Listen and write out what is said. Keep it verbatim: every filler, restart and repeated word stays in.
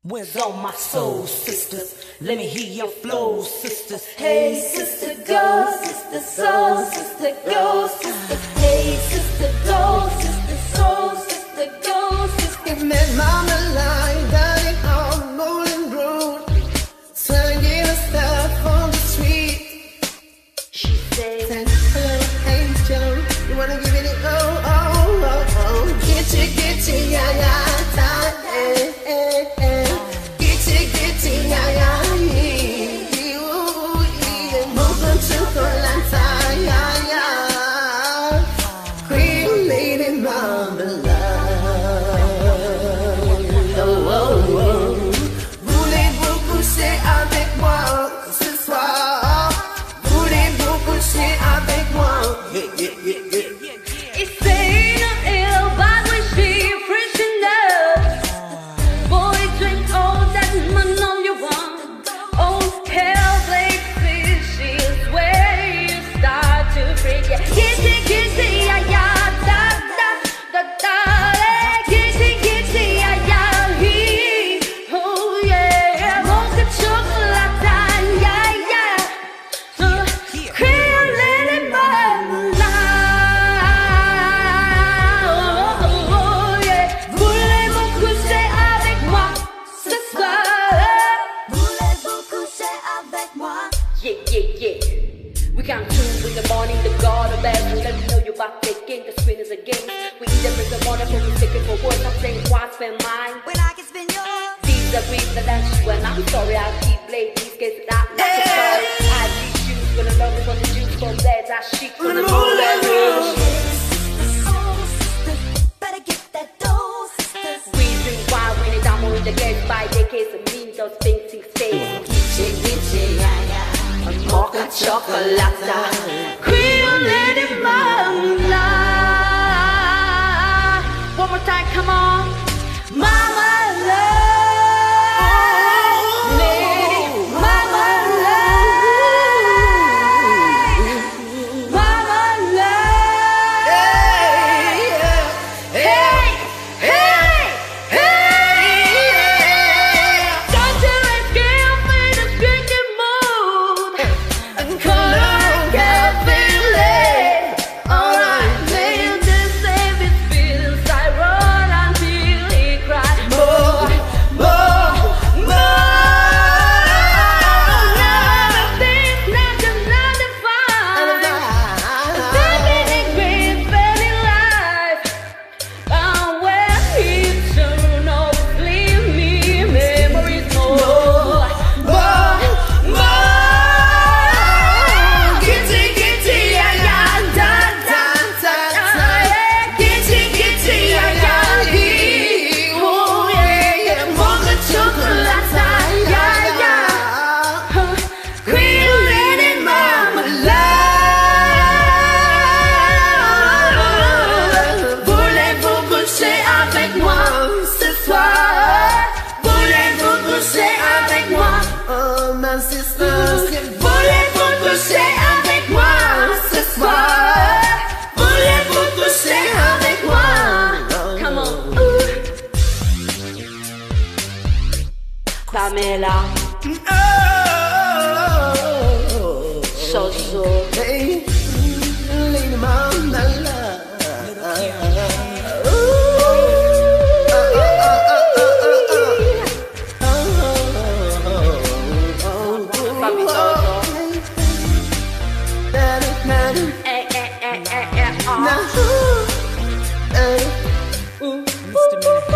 Where's all my soul sisters? Let me hear your flow, sisters. Hey, sister, go, sister, soul, sister, go, sister. Hey, sister, go, sister, soul, sister, go, sister. Met Marmalade down on Moulin Rouge, selling stuff on the street. She said, hello, angel, you wanna give it a go? Oh, oh, oh. Gitchie, Gitchie, yeah, yeah, time, eh, eh, eh. Gitchie, Gitchie, yeah, yeah, yeah. Ooh, yeah. Mocha Chocolata, yeah, yeah. Creole lady Marmalade. Oh, oh, oh. Voulez-vous coucher avec moi ce soir? Voulez-vous coucher avec moi? Yeah, yeah, yeah, yeah. It's ain't no ill, but we see freshened up. Boys drink all that Magnolia one. Oh, hell, blade fish is where you start to freak. Yeah, Gitchie, Gitchie, yeah, yeah, da, da, da, da, eh. Gitchie, Gitchie, yeah, yeah, he. Oh, yeah, Mocha Chocolata, yeah, yeah. Uh, Creole lady Marmalade. Oh, yeah. Voulez-vous coucher avec moi ce soir? Voulez-vous coucher avec moi? Yeah, yeah, yeah. We come through in the morning, the god of bed. Let me know you're back again. The spin is a game. We eat them in the morning, but we take it for work. I'm saying, why spend mine? When I can spin yours. These are weak, but that's you. And I'm sorry, I'll keep late. These kids are not like a story. I teach you, gonna love me for the juice from beds. I chic from the Moulin Rouge. Better get that dough, sisters. We drink wine when it's down in the gates by decades of mean those things he stays. Gitchie, Gitchie, yeah, yeah. Mocha Chocolata, Creole lady Marmalade. One more time, come on, Marmalade, lady Marmalade, Marmalade. Hey, hey, hey. Don't you let girl feel the drinking mood. Color and cafe late. Alright, playing this save his feelings. I run until he cries. More, more, more. Nothing's not another fine. Living in great family life. And when he turn off, leave me memories more, more, more. Gitchie, Gitchie, yeah, yeah, da, da, da, da. Gitchie, Gitchie, yeah, yeah, he. Oh, yeah, yeah. Mocha Chocolata, yeah, yeah. Huh. Creole lady Marmalade. Voulez-vous coucher avec moi ce soir? Voulez-vous coucher avec moi? Oh, my sisters. Voulez-vous coucher avec moi ce soir? Voulez-vous coucher avec moi? Come on. Ooh. Pamela, Oh, so so. hey, lady Marmalade. Papi Toto. Eh, eh, eh, eh, eh, oh. Now, uh, Misdemeanor.